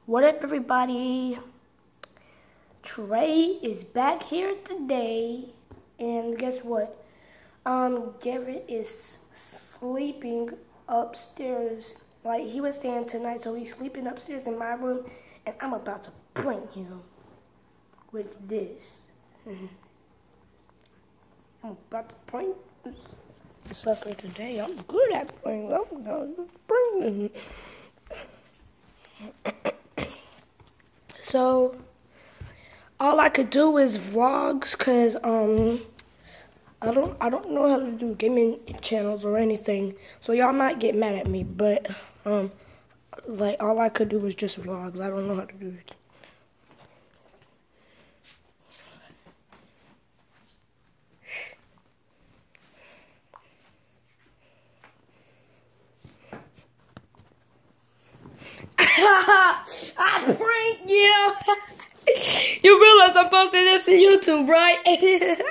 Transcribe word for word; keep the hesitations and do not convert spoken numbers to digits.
What up, everybody? Trey is back here today, and guess what? Um, Garrett is sleeping upstairs. Like, he was staying tonight, so he's sleeping upstairs in my room, and I'm about to prank him with this. I'm about to prank the sucker today. I'm good at pranking. I'm going to prank him. So, all I could do is vlogs, cause um, I don't I don't know how to do gaming channels or anything. So y'all might get mad at me, but um, like all I could do was just vlogs. I don't know how to do it. I pranked you. You realize I'm posting this to YouTube, right?